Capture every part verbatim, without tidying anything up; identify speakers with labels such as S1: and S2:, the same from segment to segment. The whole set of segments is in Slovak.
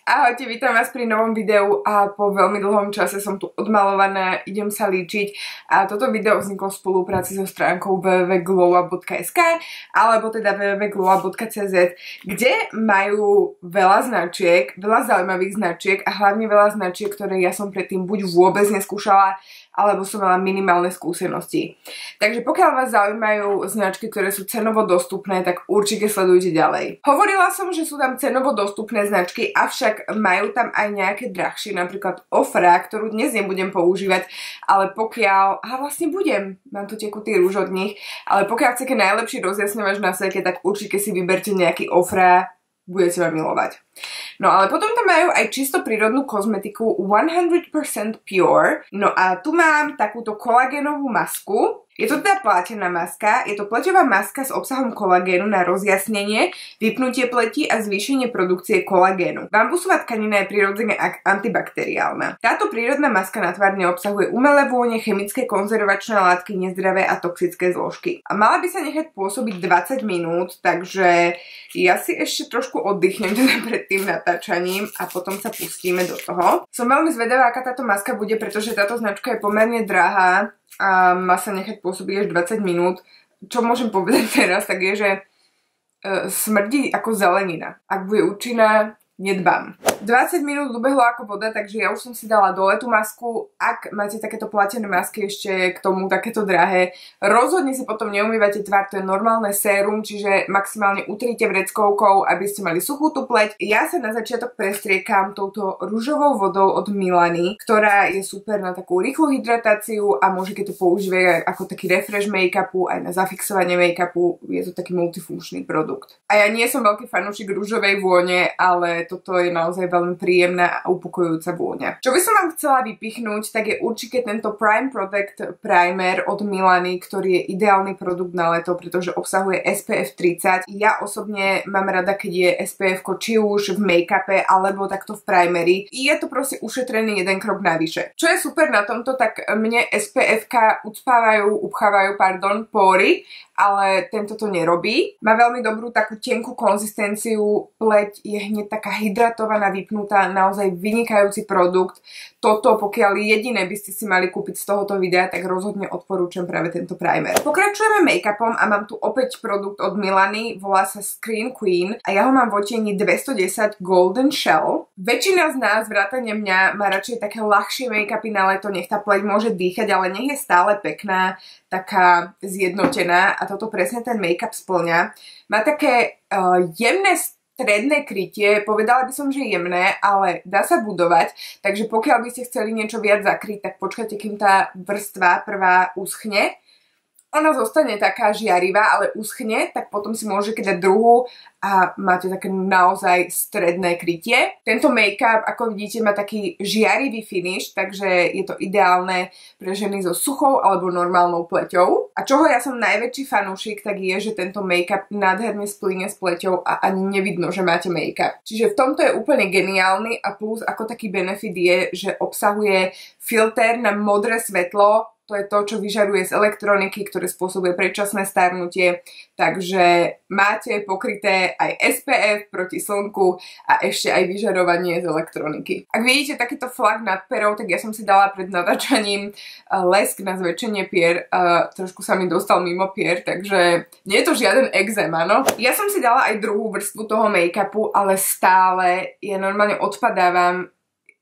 S1: Ahojte, vítam vás pri novom videu a po veľmi dlhom čase som tu odmalovaná, idem sa líčiť a toto video vzniklo v spolupráci so stránkou w w w bodka glowup bodka es ka alebo teda w w w bodka glowup bodka c z, kde majú veľa značiek, veľa zaujímavých značiek a hlavne veľa značiek, ktoré ja som predtým buď vôbec neskúšala, alebo som mala minimálne skúsenosti. Takže pokiaľ vás zaujímajú značky, ktoré sú cenovo dostupné, tak určite sledujte ďalej. Hovorila som, že sú tam cenovo dostupné značky, avšak majú tam aj nejaké drahšie, napríklad Ofra, ktorú dnes nebudem používať, ale pokiaľ, a vlastne budem, mám tu tekutý rúž od nich, ale pokiaľ chcete najlepší rozjasňovač na svete, tak určite si vyberte nejaký Ofra, budete ma milovať. No ale potom tam majú aj čisto prírodnú kozmetiku one hundred percent pure. No a tu mám takúto kolagénovú masku. Je to teda plátená maska, je to pleťová maska s obsahom kolagénu na rozjasnenie, vypnutie pleti a zvýšenie produkcie kolagénu. Bambusová tkanina je prirodzene antibakteriálna. Táto prírodná maska na tvár neobsahuje umelé vône, chemické konzervačné látky, nezdravé a toxické zložky. A mala by sa nechať pôsobiť dvadsať minút, takže ja si ešte trošku oddychnem teda pred tým natáčaním a potom sa pustíme do toho. Som veľmi zvedavá, aká táto maska bude, pretože táto značka je pomerne drahá a má sa nechať pôsobiť až dvadsať minút. Čo môžem povedať teraz, tak je, že e, smrdí ako zelenina. Ak bude účinná, nedbám. dvadsať minút ubehlo ako voda, takže ja už som si dala dole tú masku. Ak máte takéto platené masky ešte k tomu takéto drahé, rozhodne si potom neumývate tvár, to je normálne sérum, čiže maximálne utríte vreckovkou, aby ste mali suchú tú pleť. Ja sa na začiatok prestriekam touto ružovou vodou od Milany, ktorá je super na takú rýchlu hydratáciu a môžete to používať ako taký refresh make-upu, aj na zafixovanie make-upu, je to taký multifunkčný produkt. A ja nie som veľký fanúšik ružovej vône, ale toto je naozaj veľmi príjemná a upokojujúca vôňa. Čo by som vám chcela vypichnúť, tak je určite tento Prime Protect Primer od Milany, ktorý je ideálny produkt na leto, pretože obsahuje es pé ef tridsať. Ja osobne mám rada, keď je es pé ef či už v make-upe alebo takto v primeri. Je to proste ušetrený jeden krok navyše. Čo je super na tomto, tak mne es pé efka ucpávajú, upchávajú, pardon, pory, ale tento to nerobí. Má veľmi dobrú takú tenkú konzistenciu, pleť je hneď taká hydratovaná, vypnutá, naozaj vynikajúci produkt. Toto, pokiaľ jediné by ste si mali kúpiť z tohoto videa, tak rozhodne odporúčam práve tento primer. Pokračujeme make-upom a mám tu opäť produkt od Milany, volá sa Screen Queen a ja ho mám v odtieni dvestodesať Golden Shell. Väčšina z nás, vrátane mňa, má radšej také ľahšie make-upy na leto, nech tá pleť môže dýchať, ale nech je stále pekná, taká zjednotená a toto presne ten make-up spĺňa. Má také uh, jemné stredné krytie, povedala by som, že jemné, ale dá sa budovať, takže pokiaľ by ste chceli niečo viac zakryť, tak počkajte, kým tá vrstva prvá uschne. Ona zostane taká žiarivá, ale uschne, tak potom si môžete dať druhú a máte také naozaj stredné krytie. Tento make-up, ako vidíte, má taký žiarivý finish, takže je to ideálne pre ženy so suchou alebo normálnou pleťou. A čoho ja som najväčší fanúšik, tak je, že tento make-up nádherne splynie s pleťou a ani nevidno, že máte make-up. Čiže v tomto je úplne geniálny a plus ako taký benefit je, že obsahuje filter na modré svetlo. To je to, čo vyžaruje z elektroniky, ktoré spôsobuje predčasné starnutie. Takže máte pokryté aj es pé ef proti slnku a ešte aj vyžarovanie z elektroniky. Ak vidíte takýto flak nad perou, tak ja som si dala pred natáčaním lesk na zväčšenie pier. Trošku sa mi dostal mimo pier, takže nie je to žiaden exém, áno. Ja som si dala aj druhú vrstvu toho make-upu, ale stále ja normálne odpadávam.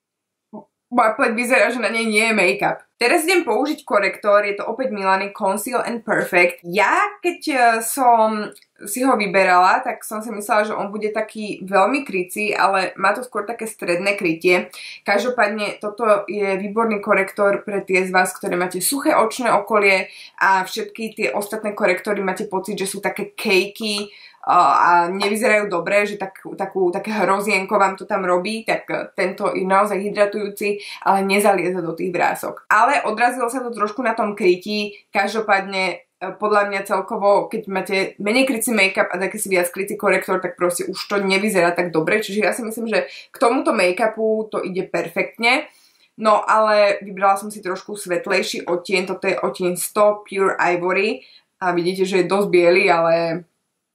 S1: Moja pleť vyzerá, že na nej nie je make-up. Teraz idem použiť korektor, je to opäť Milany Conceal and Perfect. Ja, keď som si ho vyberala, tak som si myslela, že on bude taký veľmi krycí, ale má to skôr také stredné krytie. Každopádne toto je výborný korektor pre tie z vás, ktoré máte suché očné okolie a všetky tie ostatné korektory máte pocit, že sú také cakey a nevyzerajú dobre, že tak, takú, také hrozienko vám to tam robí, tak tento je naozaj hydratujúci, ale nezalieza do tých vrások. Ale odrazilo sa to trošku na tom krytí, každopádne podľa mňa celkovo, keď máte menej krycí make-up a taký si viac krycí korektor, tak proste už to nevyzerá tak dobre, čiže ja si myslím, že k tomuto make-upu to ide perfektne. No ale vybrala som si trošku svetlejší odtieň, toto je odtieň sto Pure Ivory a vidíte, že je dosť biely, ale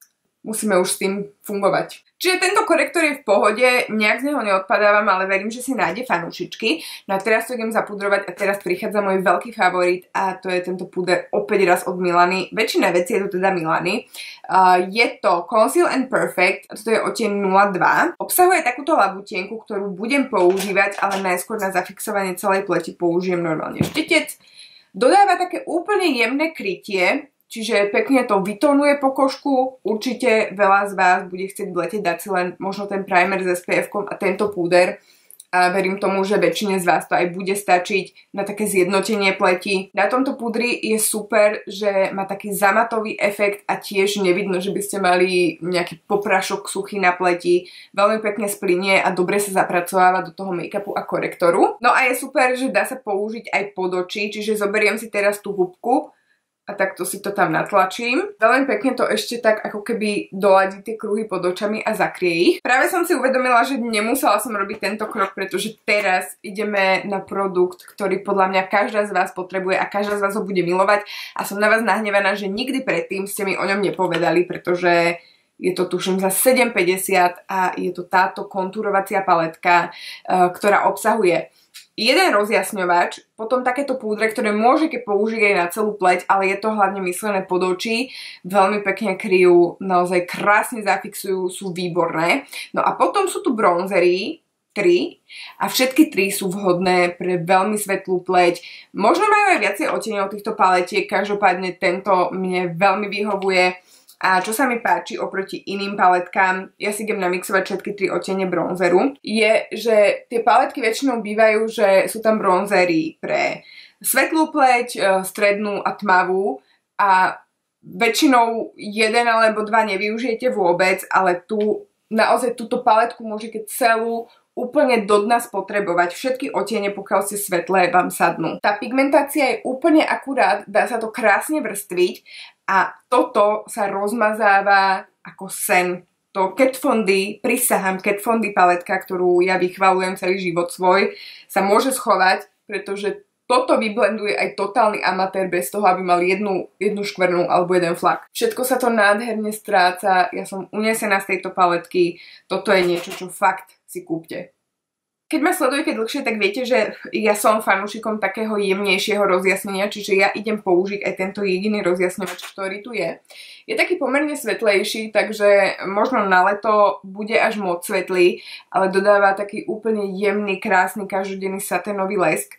S1: musíme už s tým fungovať. Čiže tento korektor je v pohode, nejak z neho neodpadávam, ale verím, že si nájde fanúšičky. No a teraz to idem zapudrovať a teraz prichádza môj veľký favorit a to je tento puder opäť raz od Milany. Väčšina vecí je to teda Milany. Uh, je to Conceal and Perfect, a toto je odtieň nula dva. Obsahuje takúto labutienku, ktorú budem používať, ale najskôr na zafixovanie celej pleti použijem normálne štetec. Dodáva také úplne jemné krytie, čiže pekne to vytónuje pokožku. Určite veľa z vás bude chcieť v lete dať si len možno ten primer s es pé ef kom a tento púder. A verím tomu, že väčšine z vás to aj bude stačiť na také zjednotenie pleti. Na tomto púdri je super, že má taký zamatový efekt a tiež nevidno, že by ste mali nejaký poprašok suchý na pleti. Veľmi pekne splynie a dobre sa zapracováva do toho make-upu a korektoru. No a je super, že dá sa použiť aj pod oči, čiže zoberiem si teraz tú húbku a takto si to tam natlačím. Veľmi pekne to ešte tak ako keby doladí tie kruhy pod očami a zakrie ich. Práve som si uvedomila, že nemusela som robiť tento krok, pretože teraz ideme na produkt, ktorý podľa mňa každá z vás potrebuje a každá z vás ho bude milovať a som na vás nahnevaná, že nikdy predtým ste mi o ňom nepovedali, pretože je to tuším za sedem päťdesiat a je to táto kontúrovacia paletka, ktorá obsahuje jeden rozjasňovač, potom takéto púdre, ktoré môžete použiť aj na celú pleť, ale je to hlavne myslené pod oči, veľmi pekne kryjú, naozaj krásne zafixujú, sú výborné. No a potom sú tu bronzery, tri, a všetky tri sú vhodné pre veľmi svetlú pleť. Možno majú aj viacej odtieňov týchto paletiek, každopádne tento mne veľmi vyhovuje. A čo sa mi páči oproti iným paletkám, ja si idem namixovať všetky tri odtiene bronzeru, je, že tie paletky väčšinou bývajú, že sú tam bronzery pre svetlú pleť, strednú a tmavú a väčšinou jeden alebo dva nevyužijete vôbec, ale tu naozaj túto paletku môžete celú úplne do dna spotrebovať. Všetky odtiene, pokiaľ ste svetlé, vám sadnú. Tá pigmentácia je úplne akurát, dá sa to krásne vrstviť a toto sa rozmazáva ako sen. To Kat Von D, prisahám, Kat Von D paletka, ktorú ja vychvalujem celý život svoj, sa môže schovať, pretože toto vyblenduje aj totálny amatér bez toho, aby mal jednu, jednu škvrnu alebo jeden flak. Všetko sa to nádherne stráca, ja som unesená z tejto paletky, toto je niečo, čo fakt si kúpte. Keď ma sledujete dlhšie, tak viete, že ja som fanúšikom takého jemnejšieho rozjasnenia, čiže ja idem použiť aj tento jediný rozjasňovač, ktorý tu je. Je taký pomerne svetlejší, takže možno na leto bude až moc svetlý, ale dodáva taký úplne jemný, krásny, každodenný saténový lesk.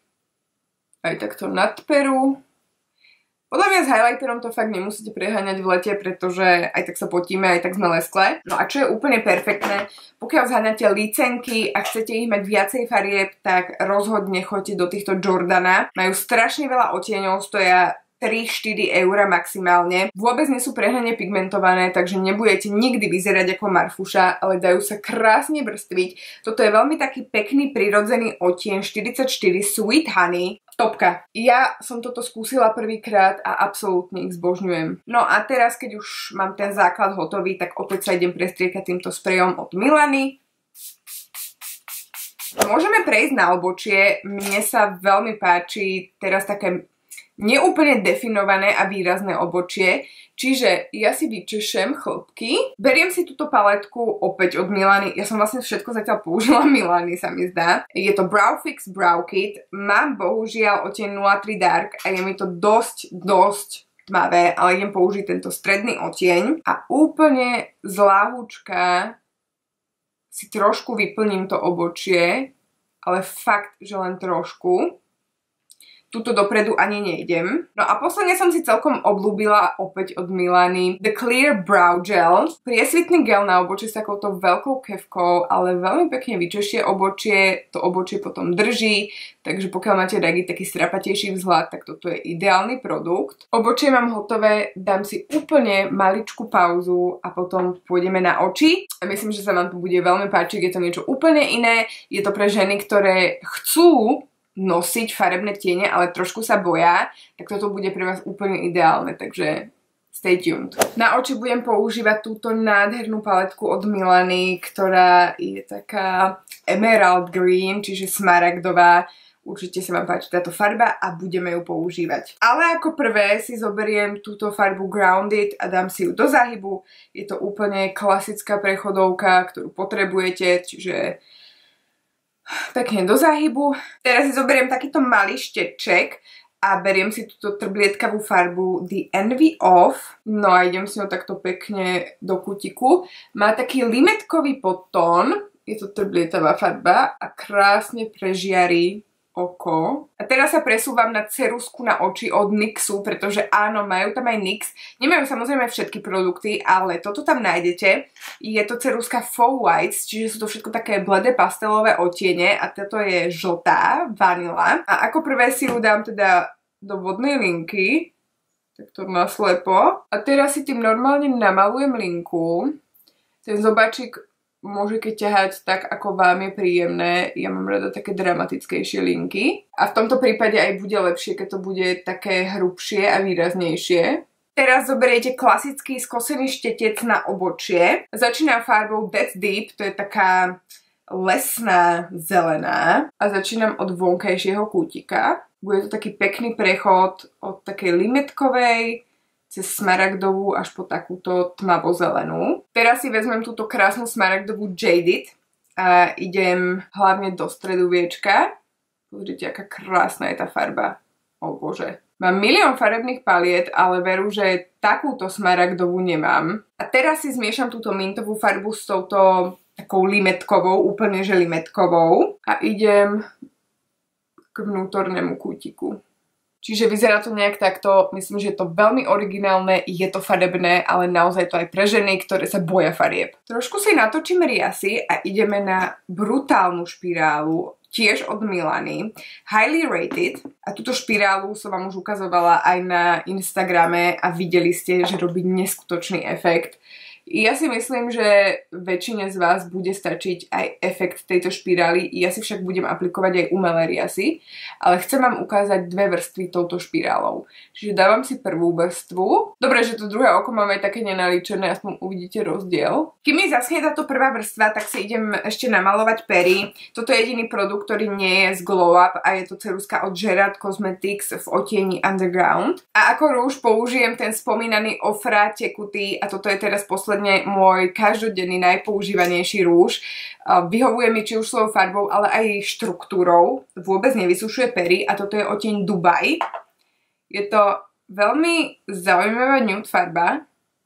S1: Aj takto nad peru. Podľa mňa s highlighterom to fakt nemusíte preháňať v lete, pretože aj tak sa potíme, aj tak sme lesklé. No a čo je úplne perfektné, pokiaľ zháňate licenky a chcete ich mať viacej farieb, tak rozhodne choďte do týchto Jordana. Majú strašne veľa odtieňov, stoja tri štyri eura maximálne. Vôbec nie sú prehnane pigmentované, takže nebudete nikdy vyzerať ako Marfuša, ale dajú sa krásne vrstviť. Toto je veľmi taký pekný, prirodzený odtieň štyridsaťštyri Sweet Honey. Topka. Ja som toto skúsila prvýkrát a absolútne ich zbožňujem. No a teraz, keď už mám ten základ hotový, tak opäť sa idem prestriekať týmto sprejom od Milany. Môžeme prejsť na obočie. Mne sa veľmi páči teraz také neúplne definované a výrazné obočie, čiže ja si vyčešem chlpky. Beriem si túto paletku opäť od Milany. Ja som vlastne všetko zatiaľ použila Milany, sa mi zdá. Je to Brow Fix Brow Kit. Mám bohužiaľ odtieň nula tri Dark a je mi to dosť, dosť tmavé, ale idem použiť tento stredný odtieň a úplne z ľahúčka si trošku vyplním to obočie, ale fakt, že len trošku. Tuto dopredu ani nejdem. No a posledne som si celkom obľúbila opäť od Milany The Clear Brow Gel. Priesvitný gel na obočie s takouto veľkou kefkou, ale veľmi pekne vyčešie obočie. To obočie potom drží, takže pokiaľ máte radi taký strapatejší vzhľad, tak toto je ideálny produkt. Obočie mám hotové, dám si úplne maličku pauzu a potom pôjdeme na oči. A myslím, že sa vám tu bude veľmi páčiť, je to niečo úplne iné. Je to pre ženy, ktoré chcú nosiť farebné tiene, ale trošku sa boja, tak toto bude pre vás úplne ideálne, takže stay tuned. Na oči budem používať túto nádhernú paletku od Milany, ktorá je taká emerald green, čiže smaragdová. určite sa vám páči táto farba a budeme ju používať. Ale ako prvé si zoberiem túto farbu Grounded a dám si ju do záhybu. Je to úplne klasická prechodovka, ktorú potrebujete, čiže pekne do záhybu. Teraz si zoberiem takýto malý šteček a beriem si túto trblietkavú farbu The Envy of. No a idem si ho takto pekne do kútiku. Má taký limetkový podtón, je to trblietavá farba a krásne prežiarí oko. A teraz sa presúvam na ceruzku na oči od NYXu, pretože áno, majú tam aj NYX. Nemajú samozrejme všetky produkty, ale toto tam nájdete. Je to ceruzka Faux Whites, čiže sú to všetko také bledé pastelové odtiene a toto je žltá, vanila. A ako prvé si ju dám teda do vodnej linky, takto naslepo. A teraz si tým normálne namalujem linku. Ten zobáčik môžete ťahať tak, ako vám je príjemné. Ja mám rada také dramatickejšie linky. A v tomto prípade aj bude lepšie, keď to bude také hrubšie a výraznejšie. Teraz zoberiete klasický skosený štetec na obočie. Začínam farbou That's Deep, to je taká lesná zelená. A začínam od vonkajšieho kútika. Bude to taký pekný prechod od takej limetkovej cez smaragdovú až po takúto tmavo-zelenú. Teraz si vezmem túto krásnu smaragdovú Jaded a idem hlavne do stredu viečka. Pozrite, aká krásna je tá farba. O bože. Mám milión farebných paliet, ale veru, že takúto smaragdovú nemám. A teraz si zmiešam túto mintovú farbu s touto takou limetkovou, úplne že limetkovou. A idem k vnútornému kútiku. Čiže vyzerá to nejak takto, myslím, že je to veľmi originálne, je to farebné, ale naozaj to aj pre ženy, ktoré sa boja farieb. Trošku si natočím riasy a ideme na brutálnu špirálu, tiež od Milany, Highly Rated. A túto špirálu som vám už ukazovala aj na Instagrame a videli ste, že robí neskutočný efekt. Ja si myslím, že väčšine z vás bude stačiť aj efekt tejto špirály. Ja si však budem aplikovať aj umelé riasy, ale chcem vám ukázať dve vrstvy touto špirálou. Čiže dávam si prvú vrstvu. Dobre, že to druhé oko máme také nenalíčené, aspoň uvidíte rozdiel. Kým mi zaschne táto prvá vrstva, tak si idem ešte namalovať pery. Toto je jediný produkt, ktorý nie je z Glow Up a je to ceruzka od Gerard Cosmetics v odtieni Underground. A ako rúž použijem ten spomínaný Ofra tekutý a toto je teraz posledný môj každodenný najpoužívanejší rúž. Vyhovuje mi či už svojou farbou, ale aj štruktúrou. Vôbec nevysušuje pery a toto je odtieň Dubai. Je to veľmi zaujímavá nude farba.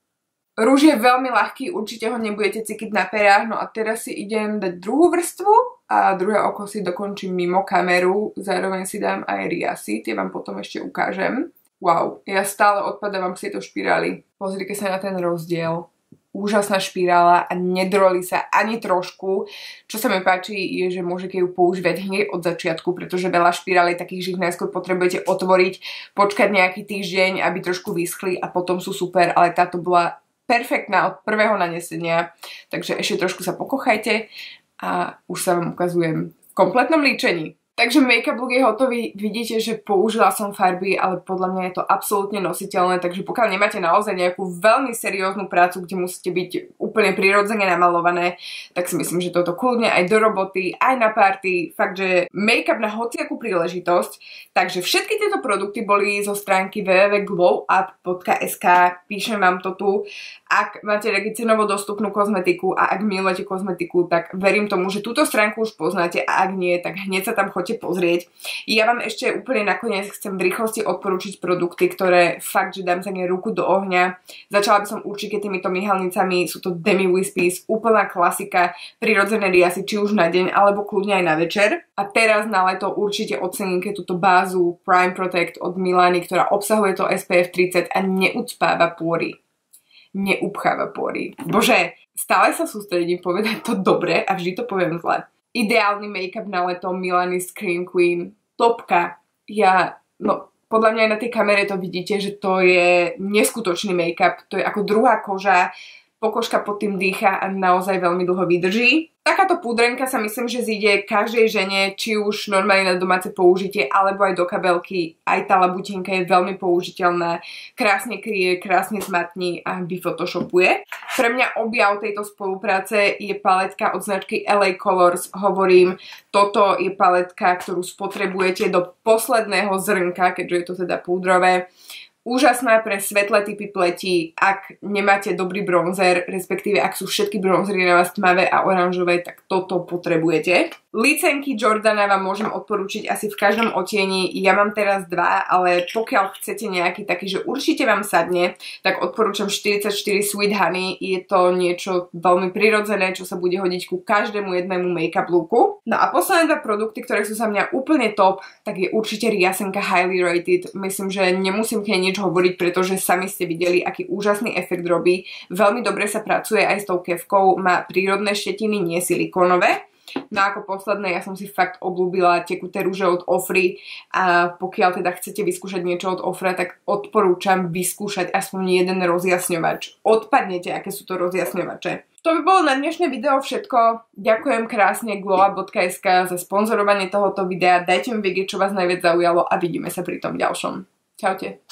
S1: Rúž je veľmi ľahký, určite ho nebudete cikiť na perách. No a teraz si idem dať druhú vrstvu a druhé oko si dokončím mimo kameru. Zároveň si dám aj riasy, tie vám potom ešte ukážem. Wow, ja stále odpadávam z tejto špirály. Pozrite sa na ten rozdiel. Úžasná špirála a nedrolí sa ani trošku. Čo sa mi páči je, že môžete ju používať hneď od začiatku, pretože veľa špirál je takých, že ich najskôr potrebujete otvoriť, počkať nejaký týždeň, aby trošku vyschli a potom sú super, ale táto bola perfektná od prvého nanesenia. Takže ešte trošku sa pokochajte a už sa vám ukazujem v kompletnom líčení. Takže make-up look je hotový, vidíte, že použila som farby, ale podľa mňa je to absolútne nositeľné, takže pokiaľ nemáte naozaj nejakú veľmi serióznu prácu, kde musíte byť úplne prirodzene namalované, tak si myslím, že toto kľudne aj do roboty, aj na party, fakt, že make-up na hociakú príležitosť. Takže všetky tieto produkty boli zo stránky w w w bodka glowup bodka es ka, píšem vám to tu. Ak máte radi cenovo dostupnú kozmetiku a ak milujete kozmetiku, tak verím tomu, že túto stránku už poznáte a ak nie, tak hneď sa tam choďte pozrieť. Ja vám ešte úplne nakoniec chcem v rýchlosti odporučiť produkty, ktoré fakt, že dám za ne ruku do ohňa. Začala by som určite týmito myhalnicami, sú to Demi Wispies, úplná klasika, prirodzené riasy, či už na deň, alebo kľudne aj na večer. A teraz na leto určite oceníte túto bázu Prime Protect od Milany, ktorá obsahuje to es pé ef tridsať a neucpáva pôry. Neupcháva pory. Bože, stále sa sústredím povedať to dobre a vždy to poviem zle. Ideálny make-up na leto Milany Scream Queen. Topka. Ja, no, podľa mňa aj na tej kamere to vidíte, že to je neskutočný make-up. To je ako druhá koža. pokožka pod tým dýcha a naozaj veľmi dlho vydrží. Takáto púdrenka sa myslím, že zíde každej žene, či už normálne na domáce použitie, alebo aj do kabelky. Aj tá labutinka je veľmi použiteľná, krásne kryje, krásne zmatní a vyfotoshopuje. Pre mňa objav tejto spolupráce je paletka od značky el ej Colors. Hovorím, toto je paletka, ktorú spotrebujete do posledného zrnka, keďže je to teda púdrové. Úžasná pre svetlé typy pleti, ak nemáte dobrý bronzer, respektíve ak sú všetky bronzery na vás tmavé a oranžové, tak toto potrebujete. Licenky Jordana vám môžem odporúčiť asi v každom otieni, ja mám teraz dva, ale pokiaľ chcete nejaký taký, že určite vám sadne, tak odporúčam štyridsaťštyri Sweet Honey, je to niečo veľmi prirodzené, čo sa bude hodiť ku každému jednému make-up looku. No a posledné dva produkty, ktoré sú za mňa úplne top, tak je určite Riasenka Highly Rated, myslím, že nemusím k nej nič hovoriť, pretože sami ste videli, aký úžasný efekt robí. Veľmi dobre sa pracuje aj s tou kefkou, má prírodné štetiny, nie silikónové. No ako posledné, ja som si fakt obľúbila tekuté rúže od Ofry a pokiaľ teda chcete vyskúšať niečo od Ofra, tak odporúčam vyskúšať aspoň jeden rozjasňovač. Odpadnete, aké sú to rozjasňovače. To by bolo na dnešné video všetko. Ďakujem krásne glowup bodka es ká za sponzorovanie tohoto videa. Dajte mi vedieť, čo vás najviac zaujalo a vidíme sa pri tom ďalšom. Čaute.